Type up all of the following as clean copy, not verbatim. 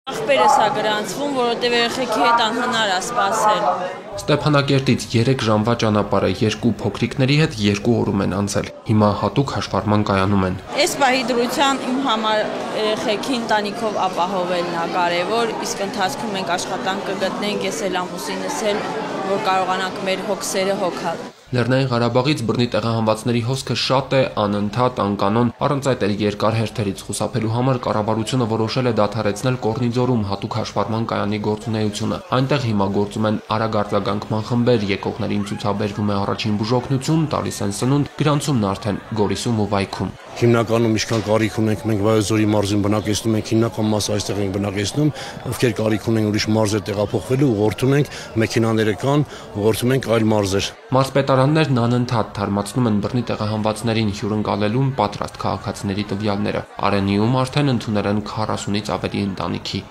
Ախպերս է գրանցվում, որովհետև երեխեքի հետ անհնար է սպասել։ Ստեփանակերտից 3 ժամվա ճանապարհ է, 2 փոքրիկների հետ 2 օրում են անցել։ Հիմա հատուկ հաշվառման կայանում են։ Այս պահի դրության իմ համար երեխեքի ընտանիքով ապահովելն է կարևոր, իսկ ընթացքում մենք աշխատանք կգտնենք, ես էլ ամուսինս էլ, որ կարողանանք մեր հոգսերը հոգալ։ Լեռնային Ղարաբաղից բռնի տեղահանվածների հոսքը շատ է, անընդհատ, անկանոն, առանց այդ էլ երկար հերթերից խուսափելու համար կառավարությունը որոշել է դադարեցնել Կորնիձորում հատուկ հաշվառման կայանի գործունեությունը։ Այնտեղ հիմա գործում են արագ արձագանքման խմբեր, եկողներին ցուցաբերվում է առաջին բուժօգնություն, տալիս են սնունդ, գրանցումն արդեն Գորիսում ու Վայքում։ Հիմնականում ինչքան կարիք ունենք մենք Վայոց-Ձորի մարզին բնակեցնում ենք, հիմնական մասը այստեղ ենք բնակեցնում, ովքեր կարիք ունեն ուրիշ մարզեր տեղափոխվելու, ուղղորդում ենք, մեքենաները կան, ուղղորդում ենք այլ մարզեր։ Մարզպետարաններն անընդհատ թարմացնում են բռնի տեղահանվածներին հյուրընկալելուն պատրաստ քաղաքացիների տվյալները։ Արենիում արդեն ընդունել են 40-ից ավելի ընտանիքի։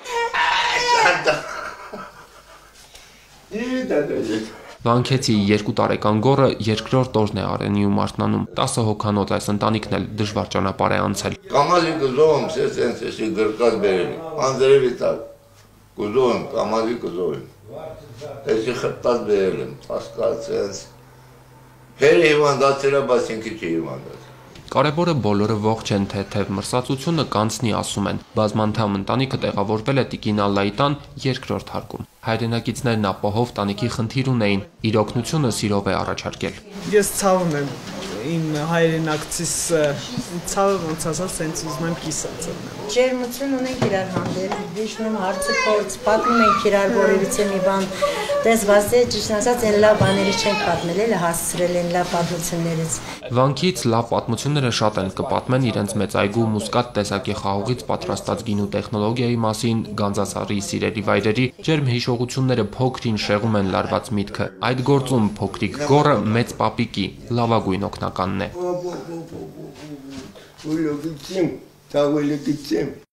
Վանքեցի 2 տարեկան գոռը երկրորդ օրն է Արենիում արթնանում։ 10 հոգանոց այս ընտանիքն էլ դժվար ճանապարհ է անցել։ Կամազի կուզում, սենց գրկած բերել, անձրևի տակ, կուզում, կամազի կուզում, էսի խտած բերել եմ, պասկալ սենց, հերը հիվանդացել է, բայց ինքի չի հիվանդացել։ Կարևորը բոլորը ողջ են, թեթև մրսածությունը կանցնի, ասում են։ Բազմանդամ ընտանիքը տեղավորվել է Տիկին Ալլայի տան երկրորդ հարկում։ Հայրենակիցներն ապահով տանիքի խնդիր ունեին, իր օգնությունը սիրով է առաջարկել։ Ես ցավում եմ իմ հայրենակցիս ցավը ոնց ասած սենց ուզում եմ կիսած եմ։ Ջերմություն ունենք իրար հանդեպ, հիշում եմ հարցը փորձ, պատմում ենք իրար որևիցե մի բան, տեսված է ճիշտ ասած այն լավ բաների չենք պատմել, էլ հասցրել են լավ պատմություններից։ Վանքից լավ պատմությունները շատ են կպատմեն իրենց մեծ այգու Մուսկատ տեսակի խաղողից պատրաստած գինու տեխնոլոգիայի մասին, Գանձասարի սիրելի վայրերի, ջերմ հիշողությունները փոքրին շեղում են լարված միտքը։ Այդ գործում փոքրիկ գոռը մեծ պապիկի լավագույն օգնականն է։